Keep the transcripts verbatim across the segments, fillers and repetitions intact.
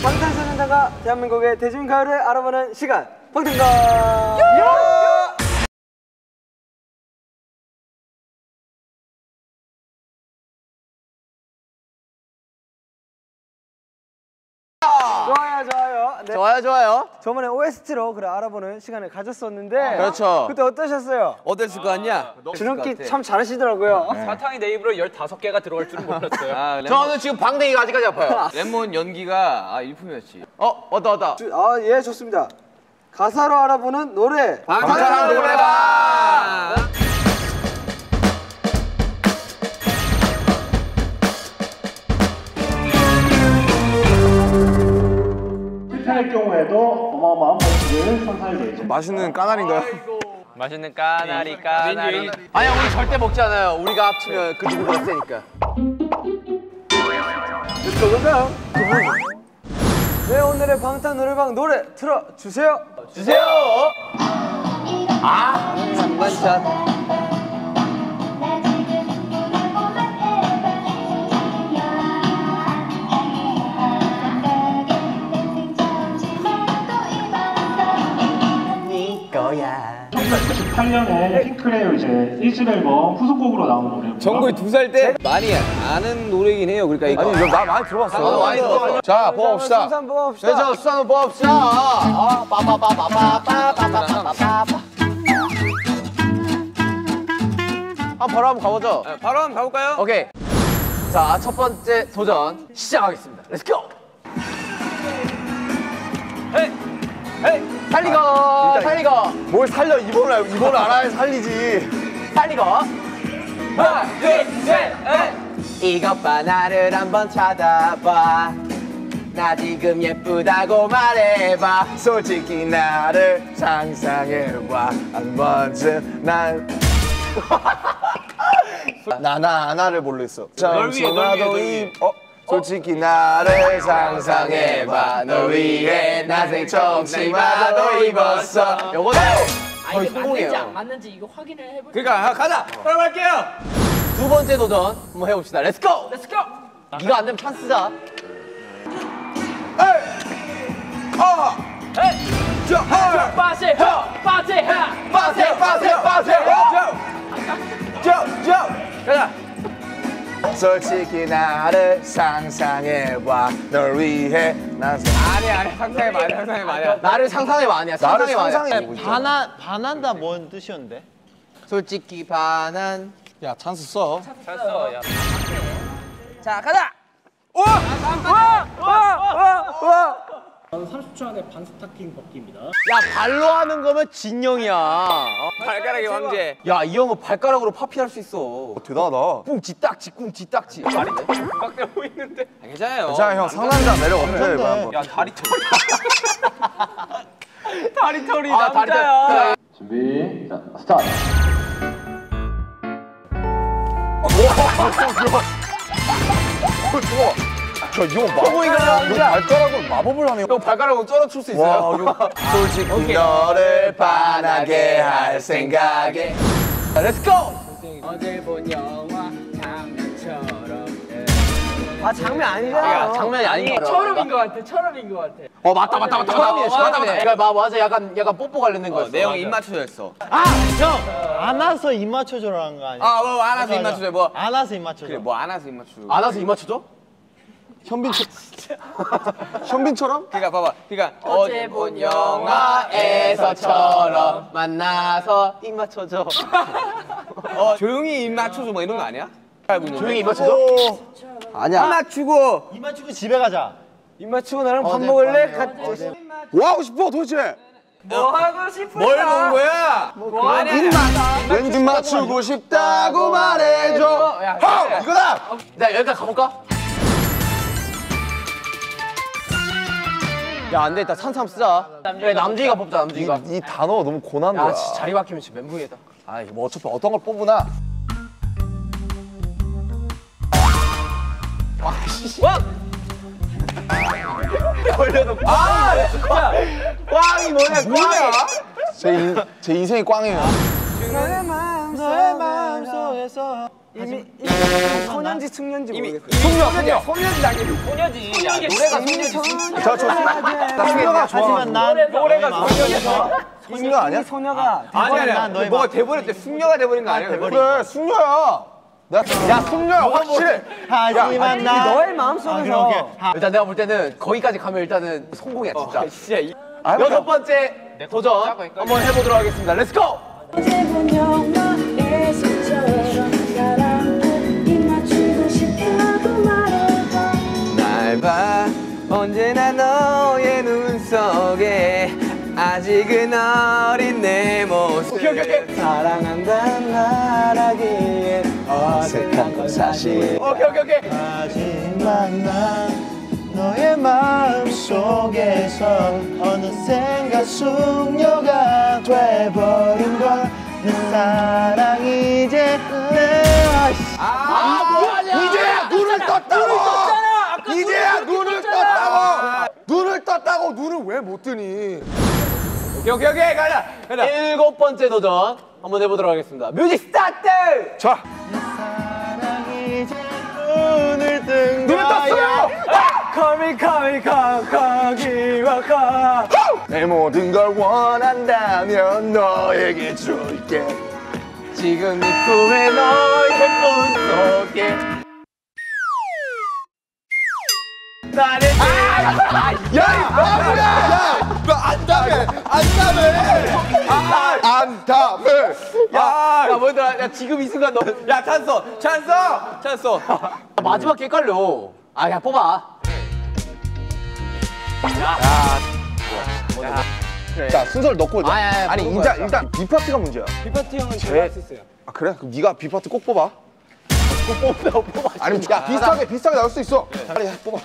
방탄소년단과 대한민국의 대중가요를 알아보는 시간 방탄가. 좋아요, 좋아요. 네. 좋아요, 좋아요. 저번에 오에스티로 그래 알아보는 시간을 가졌었는데. 아, 그렇죠. 그때 어떠셨어요? 어땠을 거 같냐? 준호끼 참 잘하시더라고요. 네. 사탕이 내 입으로 열다섯 개가 들어갈 줄은 몰랐어요. 아, 저는 지금 방댕이가 아직까지 아파요. 레몬 연기가 아 일품이었지. 어, 왔다 왔다. 아, 예, 좋습니다. 가사로 알아보는 노래. 방탄 노래방. 실패할 경우에도 어마어마한 벌칙을 선사해드리죠. 맛있는 까나리인가요? 맛있는 까나리 까나리. 아니야, 우리 절대 먹지 않아요. 우리가 합치면 그 누구보다 세니까. 그건가요? 네, 오늘의 방탄 노래방 노래 틀어주세요. 주세요. 아, 장관샷. 천구백구십팔 년에 핑클의 이제 일 집 앨범 후속곡으로 나온 노래고요. 정국이 두 살 때 많이 아는 노래긴 해요. 그러니까 이거. 아니, 나 많이 들어봤어. 나도 많이 들어봤어. 자, 뽑아봅시다. 수산 뽑아봅시다. 네, 저 수산 한번 뽑아봅시다. 아, 빠빠빠빠빠빠빠빠빠빠. 아, 바로 한번 가보죠. 네, 바로 한번 가볼까요? 오케이. 자, 첫 번째 도전 시작하겠습니다. 렛츠 고! 헤이! 헤이! 살리고! 살리고! 뭘 살려, 이번을, 알- 이번을 알아야 살리지. 살리고! 하나, 둘, 셋, 넷! 이것 봐, 나를 한번 쳐다봐. 나 지금 예쁘다고 말해봐. 솔직히 나를 상상해봐. 한 번쯤 난. 나나 나를 모르겠어. 잠시나도 이 어. 솔직히 나를 상상해봐. 널 위해 난생 청치마도 입었어. 요거는 아, 거의 이게 맞는지 성공이에요. 안 맞는지 이거 확인을 해볼게요. 그러니까 가자! 바로 갈게요! 두 번째 도전 한번 해봅시다. 렛츠 고! 렛츠고! 이거 안 되면 찬스다. 빠세! 빠세! 빠세 빠세 빠세. 가자! 솔직히 나를 상상해봐. 널 위해 난 아니야, 아니야. 상상해 마냐, 상상해 마냐. 나를 상상해봐 아니야. 나를 상상해봐 아니야. 상상해 보고 있잖아. 반한 반한다 뭔 뜻이었는데? 솔직히 반한. 야, 찬스 써. 찼어, 야. 자, 가자! 삼십 초 안에 반 스타킹 벗기입니다. 야, 발로 하는 거면 진영이야. 어? 발가락의 왕제. 야, 이 형은 발가락으로 파피할 수 있어. 대단하다. 꿍지 딱지 꿍지 딱지. 깍대고 있는데. 아, 괜찮아요. 자, 형 상남자 매력 없네. 이거 한번. 야, 다리 털이. 다리 털이 아, 다리 남자야. 준비, 자, 스타트. 좋아. 저 이거 마. 너 발가락으로 마법을 하네. 형 발가락으로 쩔어출 수 있어요. 와, 이거 솔직히 너를 반하게 할 생각에. 자, 렛츠 고! 어제 본 영화 장면처럼. 아, 장면 아니잖아요. 장면이 아닌 거. 처럼인 것 같아, 처럼인 것 같아. 어, 맞다 맞다 맞다. 처음이네, 맞다 맞다. 처음이네. 그러니까 마- 맞아. 약간 약간 뽀뽀 관련된 거였어. 내용 입 맞춰졌어. 아, 형 안아서 입 맞춰줘라는 거 아니야? 아, 뭐 안아서 입 맞아, 맞춰줘. 뭐. 안아서 입 맞춰줘. 그래, 뭐 안아서 입 맞춰. 안아서 입 맞춰줘? 현빈처. 현빈처럼? 그러니까 봐봐. 그러니까 어제 본 영화에서처럼 만나서 입 맞춰줘. 어, 조용히 입 맞춰줘 뭐 이런 거 아니야? 조용히 입 맞춰줘? 아니야. 입 맞추고 입 맞추고 집에 가자. 입 맞추고 나랑 밥 먹을래? 같이. 뭐 하고 싶어 도대체? 뭐 하고 싶어? 뭘 본 거야? 뭐 아니야. 왠지 맞추고 싶다고 말해줘. 형 이거다. 자, 여기까지 가볼까? 야, 안 되겠다. 산삼 쓰자. 그래, 남주이가 뽑자, 남주이가. 이, 이 단어 너무 고난 거야. 야, 진짜 자리 바뀌면 진짜 멘붕이다. 아, 이거 뭐 어차피 어떤 걸 뽑으나. 걸려도 아, 진짜. 꽝이 뭐냐, 꽝이야? 제, 인, 제 인생이 꽝이에요. 너의 마음 너의 마음속에서 이미 소년지 숙년지 모르겠어요. 숙녀 숙녀. 소녀지 당연히 소녀지. 야 노래가 소녀지. 저 저 나 숙녀가 좋아. 하지만 난 노래가 소녀지. 숙녀 아니야? 소녀가 아니 아니 난 너의 뭐가 마음- 돼버릴 때 숙녀가 돼버린 거 아니야? 그래 숙녀야. 나 야 숙녀야 확실해. 하지만 난 너의 마음속에서 아, 그러게. 하- 일단 내가 볼 때는 거기까지 가면 일단은 성공이야 진짜. 진짜 이 여섯 번째 도전 한번 해보도록 하겠습니다. 렛츠 고! 언제 본 영화의 속처럼 사랑을 입 맞추고 싶다고 말해봐. 날 봐 언제나 너의 눈 속에 아직은 어린 내 모습 사랑한다는 말하기엔 어색한 건 사실 오케이 오케이 오케이. 하지만 난 너의 마음 속에서 어느샌가 숙녀가 돼버린 걸 내 사랑이 이제 내 이제야 눈을 떴다고. 이제야 눈을 떴다고. 눈을 떴다고 눈을 왜 못 뜨니? 오케이 오케이 오케이 가자 가자. 일곱 번째 도전 한번 해보도록 하겠습니다. 뮤직 스타트. 자 사랑이 이제 눈을 뜬 눈을 떴어요. Call me call me call 거기와 가 내 모든 걸 원한다면 너에게 줄게. 지금 이 꿈에 너의 꿈 속에 나를 야, 이 바보야! 야, 너 안다며! 안다며! 안다며! 야, 야 뭐더라? 야 지금 이 순간 너 야 찬서 찬서 찬서 마지막 게 헷갈려. 아 야 뽑아. 자, 순서를 넣고. 아, 야, 야, 아니, 뽑은 일단, 거야. 일단 B파트가 문제야. 비파티 형은 제- 제가 할 수 있어요. 아, 그래? 그럼 네가 B파트 꼭 뽑아. 꼭 뽑아, 뽑아. 아니, 야, 비슷하게, 비슷하게 나올 수 있어. 빨리 해, 뽑아.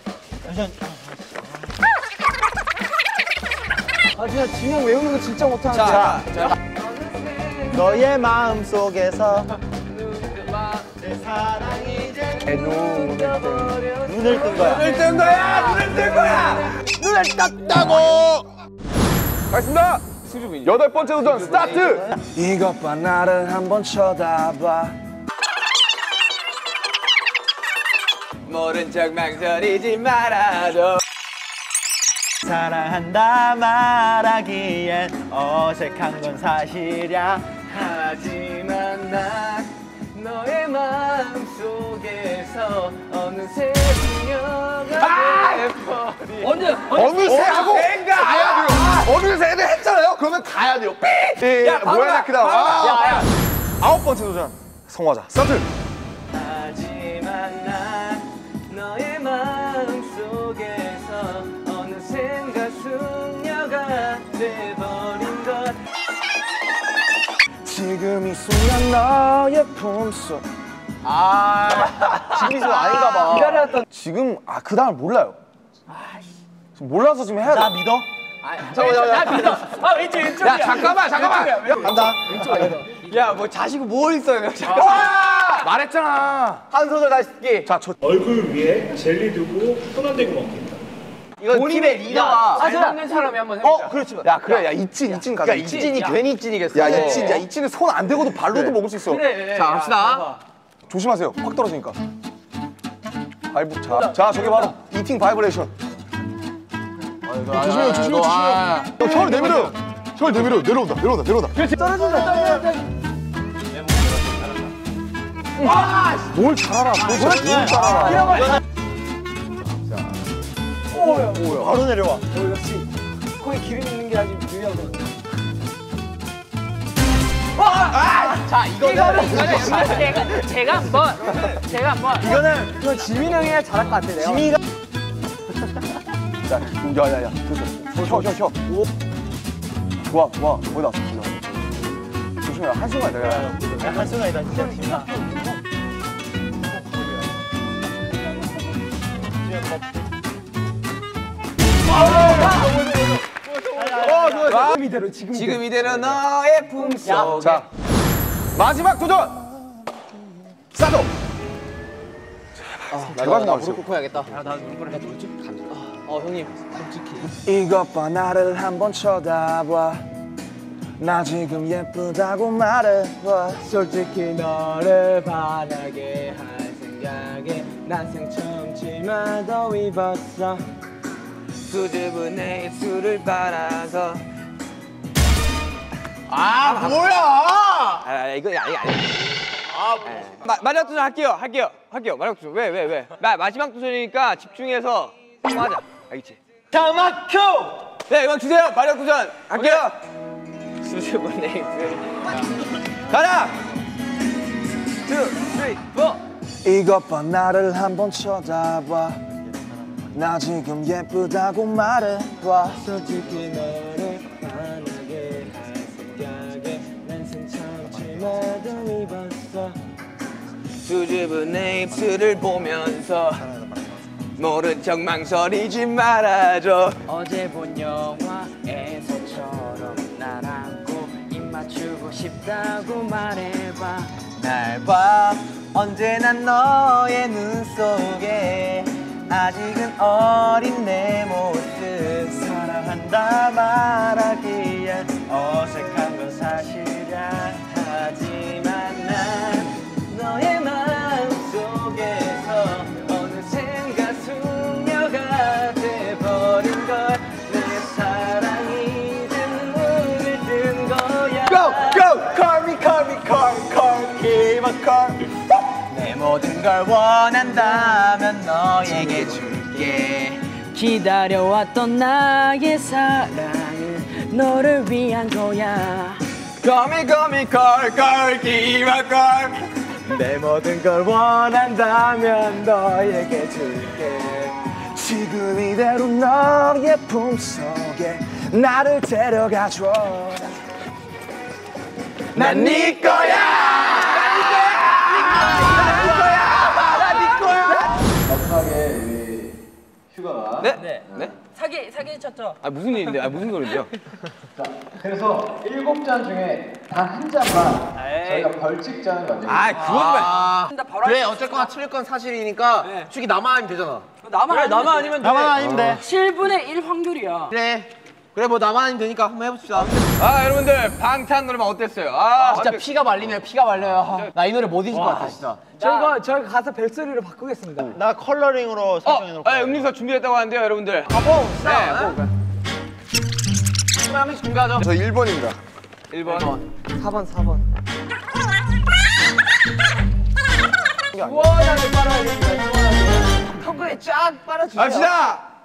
아 진짜 진영 외우는 거 진짜 못하는데. 자, 자. 너의 마음 속에서 내 사랑이 이제 눈을 뜬 거야. 눈을 뜬 거야. 눈을 뜬 거야. 눈을 떴다고! 가겠습니다. 수줍이. 여덟 번째 도전 스타트! 이것 봐, 나를 한번 쳐다봐. 모른 척 망설이지 말아줘 사랑한다 말하기엔 어색한 건 사실이야. 하지만 난 너의 마음 속에서 어느새 그녀가 돼버린 언제 어느새 하고 생각! 가야 돼요. 어느새는 했잖아요. 그러면 가야 돼요. 삐! 야, 바로 뭐야, 가, 그 다음. 바로 가. 야, 야. 아홉 번째 도전. 성화자. 스타트! 하지만 난 너의 마음 속에서 어느샌가 숙녀가 돼버린 것 지금 이 순간 너의 품속. 아, 지금 이 순간 아닌가 봐. 기다렸던. 지금, 아, 그 다음을 몰라요. 지금 몰라서 지금 해야 돼. 나 믿어? 잠깐만 잠깐만. 아 왼쪽 왼쪽이야. 야 잠깐만 잠깐만. 간다. 야 뭐 자시고 뭘 있어요 와! 말했잖아. 한 소절 다시 듣기. 자, 저, 얼굴 위에 젤리 두고 손 안 대고 먹기. 이거 본인의 리더가 잘 먹는 사람이 한번 해보자. 어 그렇지. 야, 그래. 야, 이찐, 이찐 가자. 야 이찐이 괜히 이찐이겠어. 야, 이찐. 야, 이찐은 손 안 대고도 발로도 먹을 수 있어. 그래. 자 갑시다. 조심하세요. 확 떨어지니까. 바이브, 자, 자, 저게 바로 이팅 바이브레이션. 조심해요, 조심해요, 아, 조심해요. 혀 내밀어요. 혀 내밀어요. 내려온다, 내려온다, 내려온다. 뭘 잘하라. 뭘 잘- 뭘 잘하라. 바로 내려와. 코에 기름 있는 게 아주 중요하거든. 자 이거는 이거는 제가 제가 한번 제가 한번 이거는 이거 지민 형이 해야 잘할 것 같아 내가. 지미가 자, 야, 야, 야. 혀, 혀, 혀. 오. 좋아, 좋아. 거기다. 조심해라. 한순간 내가. 야, 한순간이다 진짜 지미가. 지금 이대로 너의 품속 자, 마지막 도전! 스타트! 제발 좀 무릎 꿇고 해야겠다. 어 형님 이것 봐 나를 한번 쳐다봐 나 지금 예쁘다고 말해봐. 솔직히 너를 반하게 할 생각에 난생 처음 치마도 입었어. 수줍은 내 입술을 빨아서. 아, 뭐야? 아, 이거 야, 이거 아니야. 아, 마, 마지막 도전 할게요. 할게요. 할게요. 마지막 도전. 왜, 왜, 왜? 마, 마지막 도전이니까 집중해서 하자. 알겠지? 다 막혀. 네, 이건 주세요. 마지막 도전 할게요. 수줍은 내 입술. 가라. 투, 쓰리, 포. 이것 봐 나를 한번 쳐다봐. 나 지금 예쁘다고 말해봐. 솔직히 너를 반하게 할 생각에 난생 처음 치마도 입었어. 수줍은 내 입술을 보면서 모른 척 망설이지 말아줘. 어제 본 영화에서처럼 날 안고 입 맞추고 싶다고 말해봐. 날 봐, 언제나 너의 눈 속에 아직은 어린 내 모습. 사랑한다 말하기엔 어색한 건 사실이야. 하지만 난 너의 마음 속에서 어느샌가 숙녀가 돼버린 걸. 내 사랑이 이제 물을 든 거야. Go go call me call me call me call me give a call. 내 모든 걸 원한다면 너에게 줄게. 기다려왔던 나의 사랑은 너를 위한 거야. Call me, call me, call, call, give a call. 내 모든 걸 원한다면 너에게 줄게. 지금 이대로 너의 품속에 나를 데려가줘. 난 네 거야. 네? 네? 네? 사기 사기 쳤죠. 아 무슨 일인데? 아 무슨 소리인데요? 그래서 일곱 잔 중에 단 한 잔만 저희가 벌칙잔을 만들고 아 그건 말. 그래, 어쨌거나 틀릴 건 사실이니까 축이 나만 아니면 되잖아. 나만 그래, 나만 아니면 돼. 나만 아니면 돼. 칠분의 일 확률이야. 그래. 그래, 뭐 나만 아니면 되니까 한번 해봅시다. 아 여러분들 방탄 노래방 어땠어요? 아 진짜 피가 말리네요, 피가 말려요. 나 이 노래 못 잊을 것 같아, 진짜. 저희가 저희가 가서 벨소리로 바꾸겠습니다. 나 컬러링으로 어, 설정해놓을까? 아, 음료수 준비했다고 하는데요, 여러분들. 아, 뭐, 네, 뭐. 한 명씩 준비하죠. 저 일 번입니다. 일 번. 사 번 사 번. 시원하게 빨아야겠다, 시원하게. 턱에 쫙 빨아주세요. 갑시다.